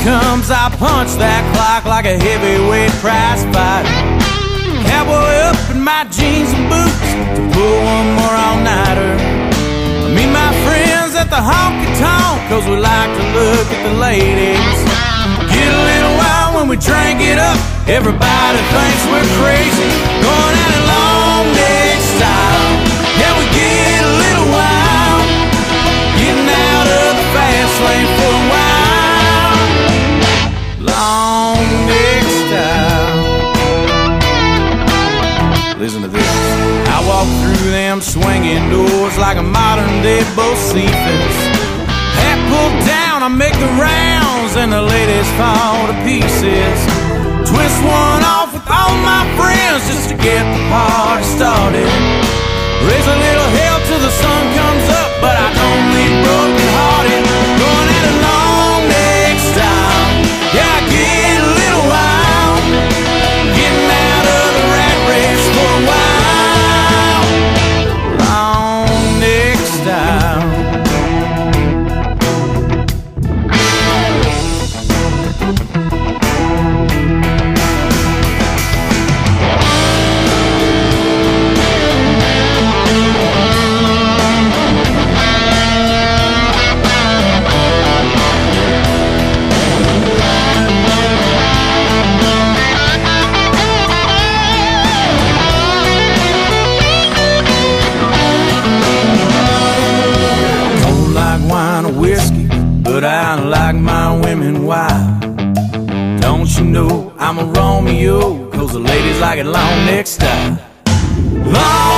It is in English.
comes, I punch that clock like a heavyweight prize fighter. Cowboy up in my jeans and boots to pull one more all-nighter. I meet my friends at the honky-tonk, cause we like to look at the ladies. Get a little wild when we drink it up, everybody thinks we're crazy. Going at it long neck style, yeah, we get a little wild. Getting out of the fast lane for a while. Long neck style. Listen to this. I walk through them swinging doors like a modern day Bocephus. Hat pulled down, I make the rounds and the ladies fall to pieces. Twist one off with all my friends just to get the party started. Raise a little hell till the sun comes up, but I don't leave broken hearted. Going at a long neck style, yeah, I get a little wild. Getting out of the rat race for a while. Long neck style. Whiskey, but I like my women wild. Don't you know I'm a Romeo, cause the ladies like it long neck style. Long